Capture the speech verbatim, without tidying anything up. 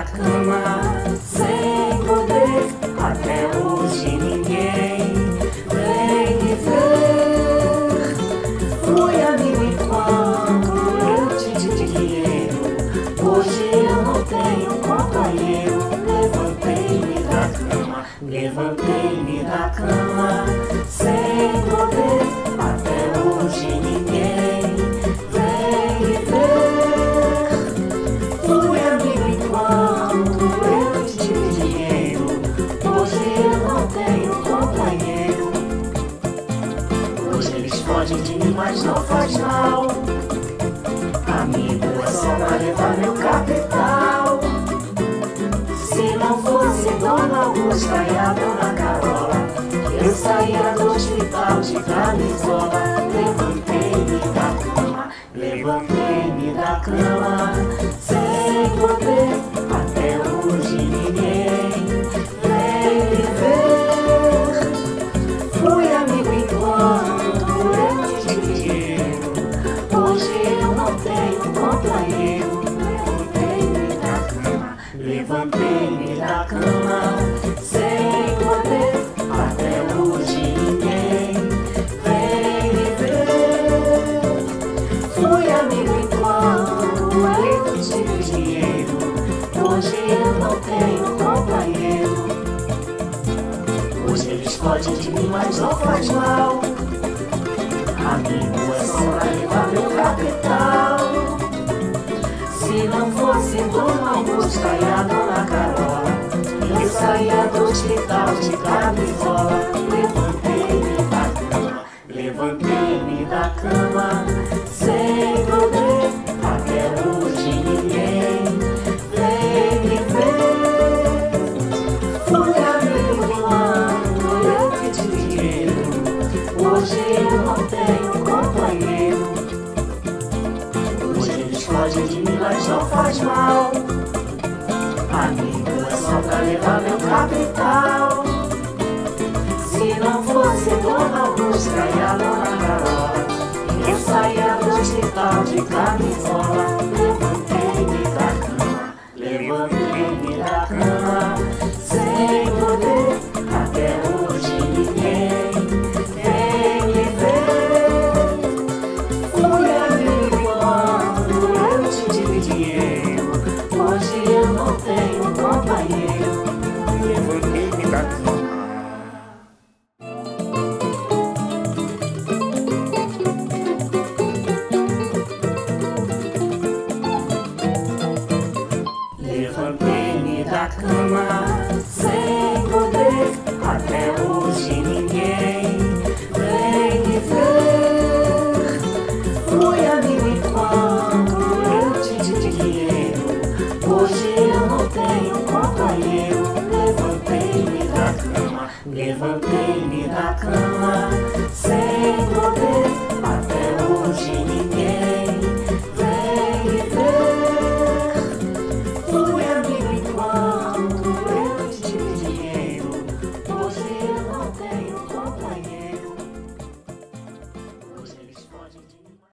da cama, sem poder, até hoje ninguém vem me ver. Fui amigo enquanto eu te dei dinheiro, hoje eu não tenho companheiro. Levantei-me da cama, levantei-me da cama, sem poder, até hoje ninguém vem me ver. Fui amigo enquanto eu te dei dinheiro, hoje eu não tenho companheiro. Hoje eles fogem de mim, mas não faz mal. Amigo é só pra levar meu capital. Se não fosse Dona Augusta e a Dona Carola, eu saía do hospital de camisola. Levantei-me da cama, levantei-me da cama, sem poder, até hoje ninguém vem me ver. Fui amigo enquanto eu te dei dinheiro, hoje eu não tenho companheiro. Levantei-me da cama, levantei-me da cama, sem poder, até hoje ninguém vem me ver. Fui amigo enquanto eu te dei dinheiro, hoje eu não tenho companheiro. Hoje eles fogem de mim, mas não faz mal. Amigo é só pra levar meu capital. Se não fosse Dona Augusta e a Dona Carola, eu saía do hospital de camisola. Levantei-me da cama, levantei-me da cama, sem poder, até hoje ninguém vem me ver. Fui amigo enquanto eu te dei dinheiro, hoje eu não tenho companheiro. Hoje eles fogem de mim, mas não faz mal. Amigo é só pra levar meu capital. Se não fosse Dona Augusta e a Dona Carola, eu saía do hospital de camisola. Levantei-me da cama, levantei-me da cama, sem poder, até hoje ninguém vem me ver. Fui amigo quando eu te dei dinheiro, hoje eu não tenho companheiro. Levantei-me da cama. Levantei-me da cama, sem poder, até hoje ninguém vem me ver. Fui amigo enquanto eu te dei dinheiro, hoje eu não tenho companheiro. Levantei-me da cama, levantei-me da cama, sem poder, até hoje ninguém